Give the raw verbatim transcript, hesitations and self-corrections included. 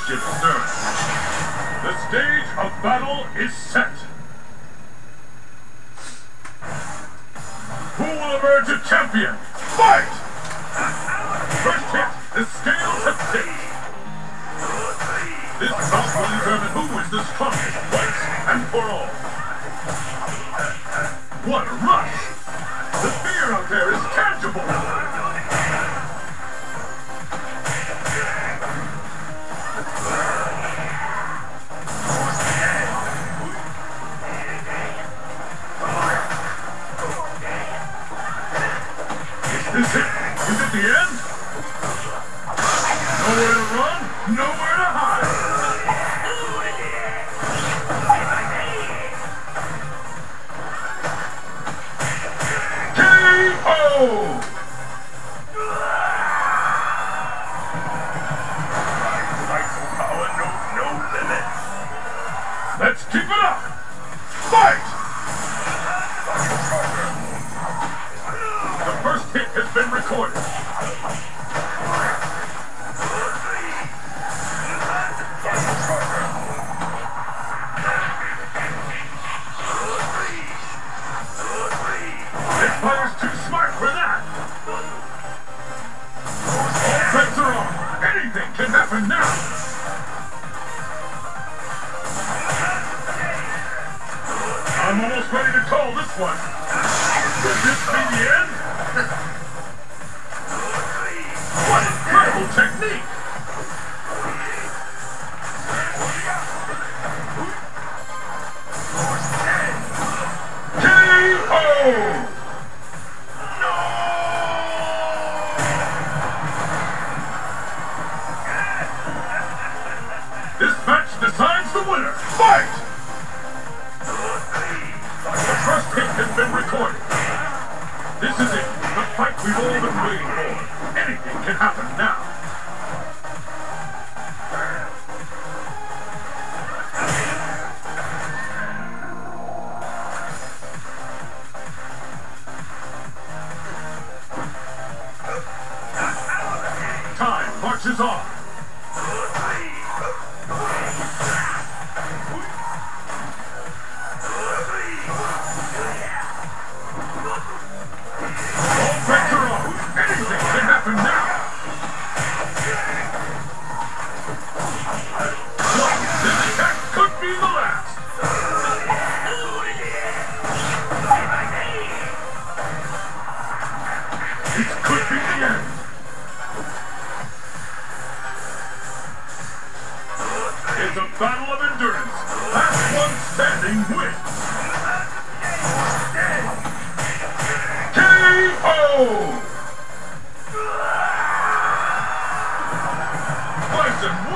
Midship stern. The stage of battle is set. Who will emerge a champion? Fight! First hit, the scales have tipped. This bout will determine who is the strongest once and for all. What a rush! The fear out there is tangible! Is this it? Is it the end? Nowhere to run, nowhere to hide! K O! Psycho power knows no limits! Let's keep it up! Fight! The first hit has been recorded. This player's too smart for that. All bets are on. Anything can happen now. I'm almost ready to call this one. Could this be the end? What incredible technique! K O! No! This match decides the winner. Fight! The first hit has been recorded. This is it. The fight we've all been waiting for. Anything can happen now. Time marches on. All bets are on. Anything can happen now. Look, this attack could be the last. It could be the end. It's a battle of endurance. Last one standing wins. K O! Bison